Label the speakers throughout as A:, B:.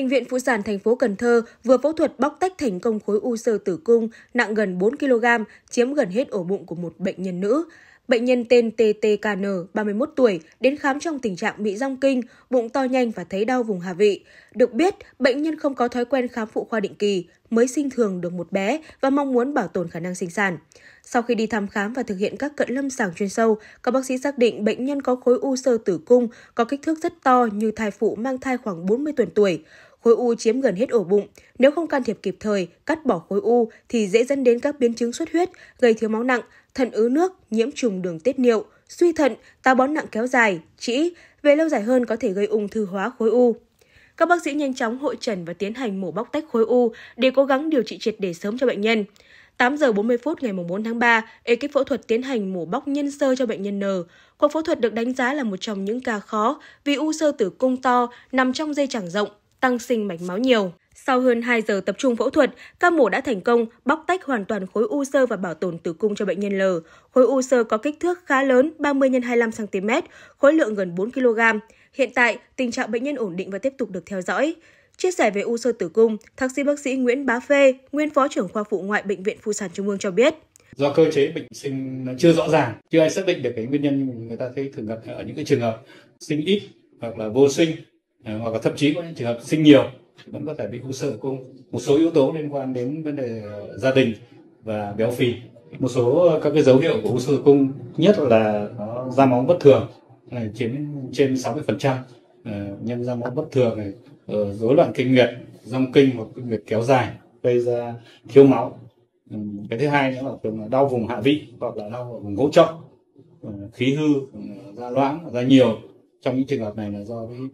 A: Bệnh viện Phụ sản thành phố Cần Thơ vừa phẫu thuật bóc tách thành công khối u xơ tử cung nặng gần 4 kg, chiếm gần hết ổ bụng của một bệnh nhân nữ. Bệnh nhân tên TTKN, 31 tuổi, đến khám trong tình trạng bị rong kinh, bụng to nhanh và thấy đau vùng hạ vị. Được biết, bệnh nhân không có thói quen khám phụ khoa định kỳ, mới sinh thường được một bé và mong muốn bảo tồn khả năng sinh sản. Sau khi đi thăm khám và thực hiện các cận lâm sàng chuyên sâu, các bác sĩ xác định bệnh nhân có khối u xơ tử cung có kích thước rất to như thai phụ mang thai khoảng 40 tuần tuổi. Khối u chiếm gần hết ổ bụng. Nếu không can thiệp kịp thời, cắt bỏ khối u thì dễ dẫn đến các biến chứng xuất huyết, gây thiếu máu nặng, thận ứ nước, nhiễm trùng đường tiết niệu, suy thận, táo bón nặng kéo dài, trĩ, về lâu dài hơn có thể gây ung thư hóa khối u. Các bác sĩ nhanh chóng hội chẩn và tiến hành mổ bóc tách khối u để cố gắng điều trị triệt để sớm cho bệnh nhân. 8 giờ 40 phút ngày 4 tháng 3, ekip phẫu thuật tiến hành mổ bóc nhân xơ cho bệnh nhân N. Cuộc phẫu thuật được đánh giá là một trong những ca khó vì u xơ tử cung to nằm trong dây chằng rộng, tăng sinh mạch máu nhiều. Sau hơn 2 giờ tập trung phẫu thuật, ca mổ đã thành công bóc tách hoàn toàn khối u xơ và bảo tồn tử cung cho bệnh nhân L. Khối u xơ có kích thước khá lớn, 30 x 25 cm, khối lượng gần 4 kg. Hiện tại, tình trạng bệnh nhân ổn định và tiếp tục được theo dõi. Chia sẻ về u xơ tử cung, thạc sĩ bác sĩ Nguyễn Bá Phê, nguyên phó trưởng khoa phụ ngoại Bệnh viện Phụ sản Trung ương cho biết.
B: Do cơ chế bệnh sinh nó chưa rõ ràng, chưa ai xác định được cái nguyên nhân, người ta thấy thường gặp ở những cái trường hợp sinh ít hoặc là vô sinh, hoặc là thậm chí có những trường hợp sinh nhiều vẫn có thể bị u xơ tử cung. Một số yếu tố liên quan đến vấn đề gia đình và béo phì. Một số các cái dấu hiệu của u xơ tử cung nhất là nó ra máu bất thường, chiếm trên 60%, nhân ra máu bất thường này, rối loạn kinh nguyệt, rong kinh hoặc kinh nguyệt kéo dài gây ra thiếu máu. Cái thứ hai nữa là thường là đau vùng hạ vị hoặc là đau ở vùng hỗ trợ, khí hư, da loãng, da nhiều. Trong những trường hợp này là do cái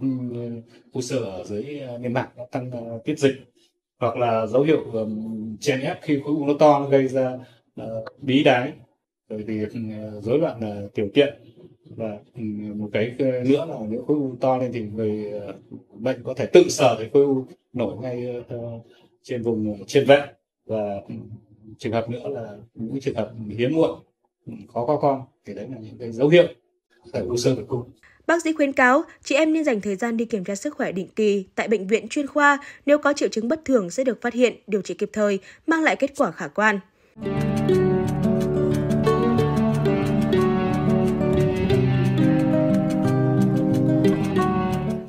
B: u xơ ở dưới niêm mạc nó tăng tiết dịch, hoặc là dấu hiệu chèn ép khi khối u nó to, nó gây ra bí đái, rồi thì rối loạn tiểu tiện. Và một cái nữa là nếu khối u to lên thì người bệnh có thể tự sờ thấy khối u nổi ngay trên vùng trên vẹn. Và trường hợp nữa là những trường hợp hiếm muộn, khó có con, thì đấy là những cái dấu hiệu của u xơ tử cung.
A: Bác sĩ khuyến cáo chị em nên dành thời gian đi kiểm tra sức khỏe định kỳ tại bệnh viện chuyên khoa, nếu có triệu chứng bất thường sẽ được phát hiện, điều trị kịp thời, mang lại kết quả khả quan.